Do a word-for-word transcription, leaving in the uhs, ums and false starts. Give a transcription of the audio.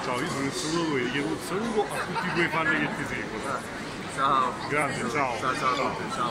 Ciao, io sono il salutatore, ti chiedo un saluto a tutti i tuoi fan che ti seguono. Ciao. Grazie, ciao. Ciao, ciao, ciao. ciao.